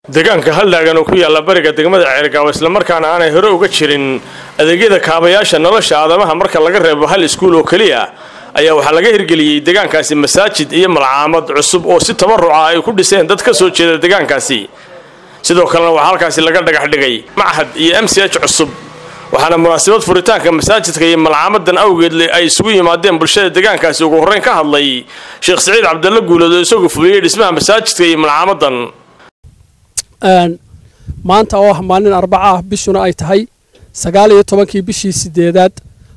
deegaanka haldaagan oo ku yaala bariga degmada Ceelgaawo isla markaana aanay hore uga jirin adeegyada kaabayaasha nolosha aadamaha marka laga reebo hal iskuul oo kaliya ayaa waxa laga hirgeliyay deegaankaasi masaajid iyo malcaamad cusub oo si tabaruc ah ay ku dhiseen dad ka soo jeeda deegaankaasi sidoo kalena waxa halkaasi laga dhagax dhigay machad iyo MCH cusub waxaana munaasabad furitaanka masaajidka iyo malcaamadan awgeed ay isugu yimaadeen bulshada deegaankaasi ugu horreyn ka hadlay Sheekh Saciid Cabdulla Guuleed oo isagu fuliyay dhismaha masaajidka iyo malcaamadan maanta oo maalin Arbaca bishuna ay tahay 19 bishii 8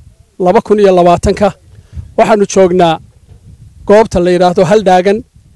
2020 waxaanu joognaa goobta la yiraahdo Haldaagan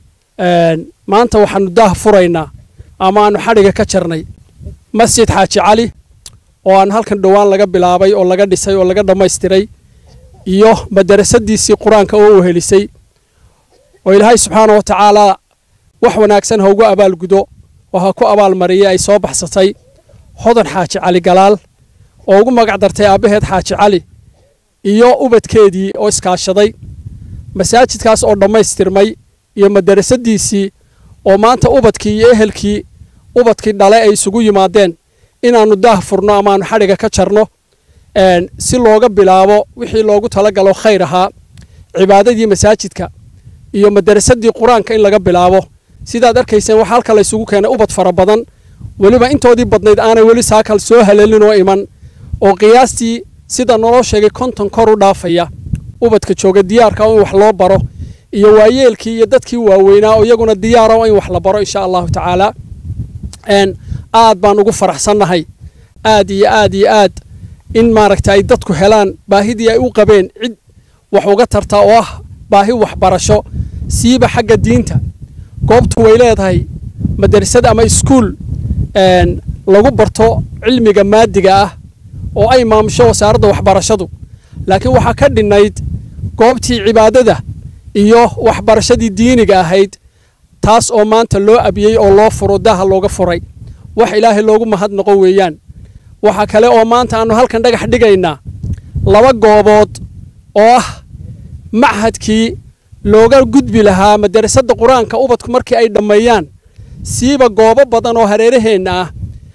maanta waxaanu daah furaynaa ama aanu xadhiga ka jarnay Masjid Xaaji Cali oo aan halkan dhawaan laga bilaabay oo laga dhisay oo laga dhameystiray iyo madrasadiisii Quraanka oo helisay oo Ilaahay subhanahu wa ta'ala wax wanaagsan ha ugu abaal gudo waxa ku abaal mariyay ay soo baxsatay Hodan Xaaji Cali Galaal oo ugu magac dartay aabaheed Xaaji Cali iyo ubadkeedii oo iskaashaday masaajidkaas oo dhameystirmay iyo madrasadiisii oo maanta ubadkii iyo ehelkii ubadkii dhalay ay isugu yimaadeen inaanu daah furno ama aanu xadhiga ka jarno si looga bilaabo wixii loogu talagalo khayr ahaa cibaadadii masaajidka iyo madrasadii Quraanka in laga bilaabo sidaad arkayseen waxa halka la isugu keenay ubad fara badan waliba intoodii badnayd aanay wali saakal soo haleelin oo iman oo qiyaastii sida noo sheegay konton kor u dhaafaya ubadka jooga diyaarka oo wax loo baro iyo waayeelkii iyo dadkii waaweynaa oo iyaguna diyaar ah in wax la baro insha Allah ta'ala aad baan ugu faraxsanahay aad iyo aad in maaragtay dadku helaan baahidii ay u qabeen cid wax uga tarta oo ah baahi waxbarasho siiba xagga diinta goobtu way leedahay madrasad ama iskuul lagu barto cilmiga maadiga ah oo ay maamusho wasaaradda waxbarashadu laakiin waxa ka dhinayd goobtii cibaadada iyo waxbarashadii diiniga ahayd taas oo maanta loo abiyay oo loo furo daha looga furay wax Ilaahay loogu mahadnaqo weeyaan waxa kale oo maanta aanu halkan dhagax dhigaynaa laba goobood oo ah machadkii looga gudbi lahaa madrasadda Quraanka ubadku markii ay dhameeyaan siiba goobo badan oo hareeraheena ah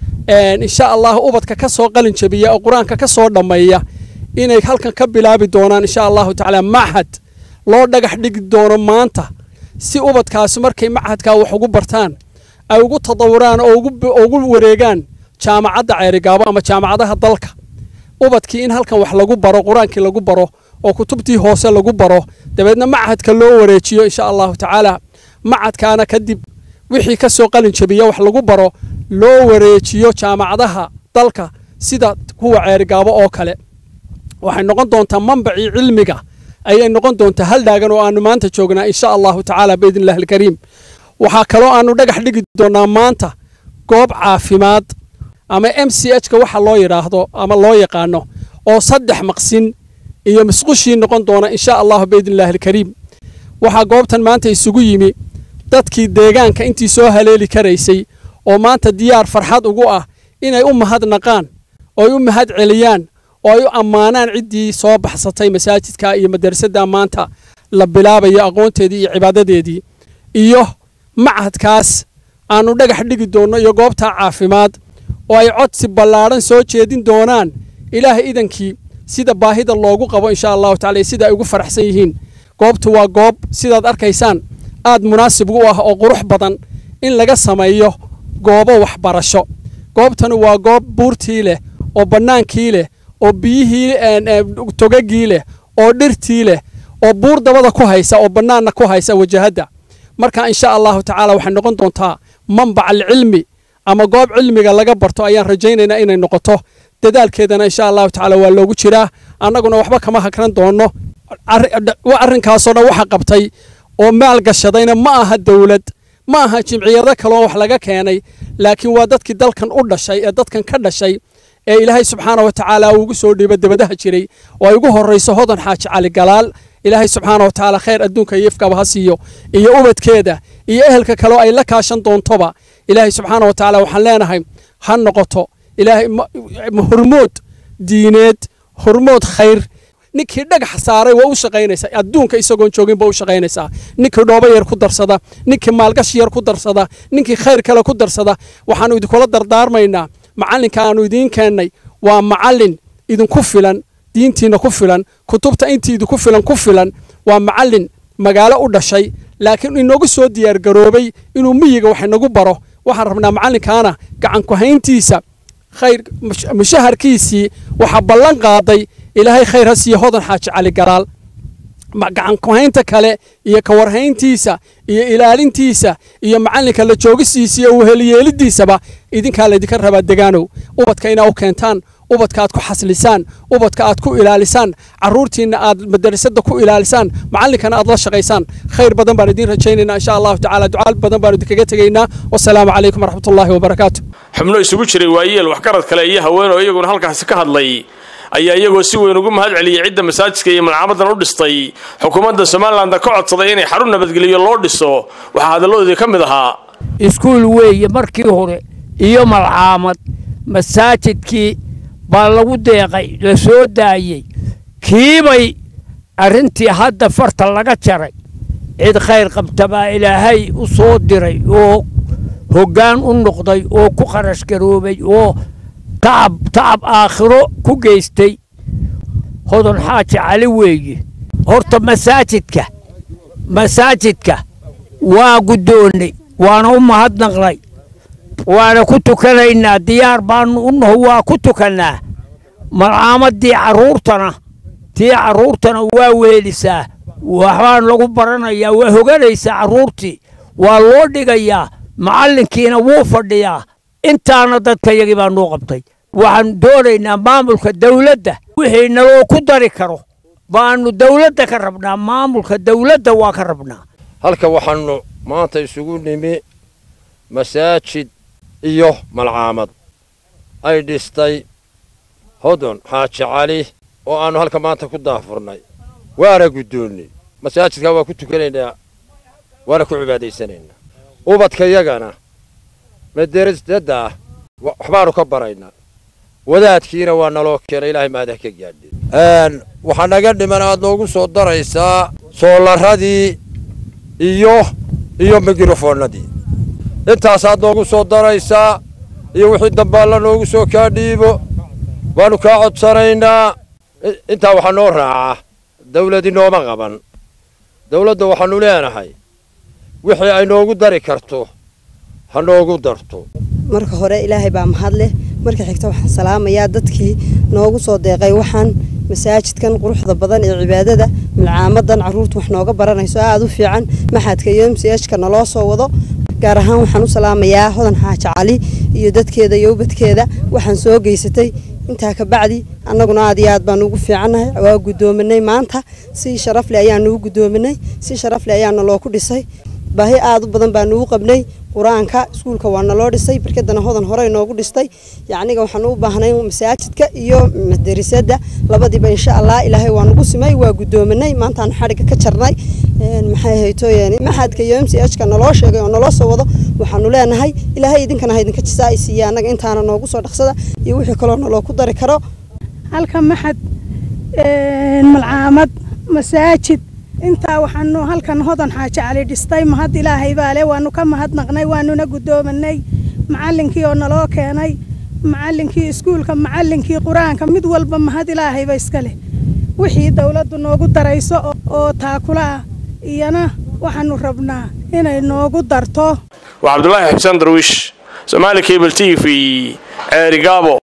insha Allah ubadka ka soo qalin jabiya oo Quraanka ka soo dhameeya inay halkan ka bilaabi doonaan insha Allah ta'ala machad loo dhagax dhigi doono maanta si ubadkaas markay machadka wax ugu bartaan ay ugu tadawuraan oo ugu wareegaan jaamacadda Ceelgaawo ama jaamacadaha dalka ubadkii in halkan wax lagu baro Quraankii lagu baro oo kutubtii hoose lagu baro dabeedna machadka loo wareejiyo insha Allah ta'ala machadkaana kadib wixii ka soo qalin jabiya wax lagu baro loo wareejiyo jaamacadaha dalka sida kuwa Ceelgaawo oo kale waxay noqon doontaa manbaci cilmiga ay noqon doontaa Haldaagan oo aanu maanta joognaa insha Allah ta'ala biidnillah al-kariim waxa kale oo aanu dhagax dhigi doonaa maanta goob caafimaad ama MCH ka waxa loo yiraahdo ama loo yaqaano oo 3 maqsin iyo masquushii noqon doona insha Allah biidnillah al-kariim waxa goobtan maanta isugu yimi dadkii deegaanka intii soo haleeli karaysay oo maanta diyaar farxad ugu ah inay u mahadnaqaan oo ay u mahad celiyaan oo ay u ammaanaan cidii soo baxsatay masaajidka iyo madrasadda maanta la bilaabayo aqoonteedii iyo cibaadadeedii iyo machadkaas aanu dhagax dhigi doono iyo goobta caafimaad oo ay codsi ballaaran soo jeedin doonaan Ilaahay idankii sida baahida loogu qabo insha Allah ta'ala sida ay ugu faraxsan yihiin goobtu waa goob sidaad arkaysaan aad munaasib u ah oo qurux badan in laga sameeyo goobo waxbarasho goobtanu waa goob buurtii leh oo banaankii leh oo biyihii togagii leh oo dhirtii leh oo buur dabada ku haysa oo banaanna ku haysa wajahada marka insha Allah ta'ala waxay noqon doontaa manbac cilmi ama goob cilmiga laga barto ayaan rajaynaynaa inay noqoto dadaalkeedana insha Allah ta'ala waa loogu jiraa annaguna waxba kama hakran doono arrinkaas oo waxa qabtay oo maal gashadayna ma aha dawlad ma aha jimciyada kale oo wax laga keenay laakiin waa dadkii dalkan u dhashay ee dadkan ka dhashay ee Ilaahay subhanahu wa ta'ala ugu soo dhiibay dabadaha jiray oo ay ugu horeyso Hodan Xaaji Cali Galaal Ilaahay subhanahu wa ta'ala khayr adduunka iyo ifka ha siiyo iyo ubadkeeda iyo ehelka kale ay la kaashan doontoba Ilaahay subhanahu wa ta'ala waxaan leenahay han noqoto Ilaahay hormood diineed hormood khayr ninkii dhagax saaray waa u shaqaynaysaa adduunka isagoon joogin baa u shaqaynaysaa ninkii dhoobo yar ku darsada ninkii maalgashi yar ku darsada ninkii khayr kale ku darsada waxaanu idinkula dardaarmaynaa macallinka aanu idiin keennay waa macallin idinku filan diintiina ku filan kutubta intii idinku filan waa macallin magaalo u dhashay laakiin inoogu soo diyaar garoobay inuu miyiga wax inagu baro waxaan rabnaa macallinkaana gacan ku hayntiisa khayr mushaharkiisii waxa ballan qaaday ilaahay khayr ha siiyo hodan xaaji cali galaal gacan ku haynta kale iyo ka warhayntiisa iyo ilaalintiisa iyo macallinka la joogisiisa iyo weheliyeelidiisaba idinkaa laydinka rabaa degaanow ubadka inaa u keentaan ubadka aad ku xaslisaan ubadka aad ku ilaalisaan carruurtiinna aad madarasada ku ilaalisaan macallinkana aad la shaqaysaan khayr badan baan idiin rajaynaynaa insha allahu tacaala ducaal badan baanu idinkaga tegaynaa wasalaamu calaykum waraxmatullaahi wabarakaatu xubno isugu jiray waayeel waxgarad kale iyo haween oo iyaguna halkaasi ka hadlay ayaa iyagoo si weyn ugu mahad celiyay cidda masaajidka iyo malcamadan u dhistay xukuumadda somaliland ka codsaday inay xarun nabadgelyo loo dhiso waxaa hadalloodii ka mid ahaa iskuul weeye markii hore iyo malcaamad masaajidkii baa lagu deeqay la soo daayey kiibay arrintii hadda farta laga jaray cid khayr qabta baa ilaahay u soo diray oo hoggaan u noqday oo ku kharash garoobay oo تعب آخره كوجيستي هذا حاجة على وجه هرت مساجدك وقدوني وأنا هاد نغلي وأنا كنت كلينا ديار بان هو كنت كنا مرعامد دي عرورتنا وويلسا وحوان لغو برنا يا وهوغليس عرورتي والله دقيا معلن كينا وفرديا intaana dadkayagii baa noo qabtay waxaan doonaynaa maamulka dawladda wixii naloo ku dari karo baanu dawladda ka rabnaa maamulka dawladda waa ka rabnaa halka waxaanu maanta isugu nimi masaajid iyo malcaamad ay dhistay hodan xaaji cali oo aanu halka maanta ku daafurnay waana guddoonnay masaajidka waa ku tukanaynaa waana ku cibaadaysanaynaa ubadkayagana madarasada waxbaanu ka baraynaa wadaadkiina waa naloo keenay ilaahay maadah ka gaadhay waxaa naga dhiman aad noogu soo daraysaa soolaradii iyo mikrofoonadii intaasaad noogu soo daraysaa iyo wixii dambaalla noogu soo kaa dhiibo waanu kaa codsanaynaa intaa waxaa noo raacaa dawladii nooma qaban dawladda waxaanu leenahay wixii ay noogu dari karto hanoogu darto marka hore ilaahay baa mahad leh marka xigta waxaan salaamayaa dadkii noogu soo deeqay waxaan masaajidkan quruxda badan ee cibaadada malcaamadan carruurtu wax nooga baranayso aad u fiican maxadka iyo MCH-ka naloo soo wado gaar ahaan waxaan u salaamayaa hodan xaaji cali iyo dadkeeda iyo ubadkeeda waxaan soo geysatay intaa ka bacdi annaguna aad iyo aad baan ugu fiicanahay waa gudoominay maanta si sharaf leh ayaan ugu gudoominay si sharaf leh ayaan naloo ku dhisay baahi aad u badan baan ugu qabnay quraanka iskuulka waa naloo dhisay barkadana hodan hore inoogu dhistay yacniga waxaan u baahnay masaajidka iyo madarasada labadiiba insha Allah ilaahay waa nagu simay waa gudoominay maanta aan xariga ka jarnay maxay haytooyeen maxadka iyo MCH-ka naloo sheegay oo naloo soo wado waxaanu leenahay ilaahay idinkana idinka jisaaysiiya anaga intaana noogu soo dhaqsada iyo wixii kale naloo ku dari karo halka maxad malcaamad masaajid inta waxaanu halkan hodan xaaji cali dhistay mahad ilaahay baale waanu ka mahadnaqnay waanuna gudoominay macallinkii oo naloo keenay macallinkii iskuulka macallinkii quraanka mid walba mahad ilaahay ba iska leh wixii dawladdu noogu darayso oo taakula iyana waxaanu rabnaa inay noogu darto waa Cabdullaahi Xuseen Darwish Somali Cable TV Ceerigaabo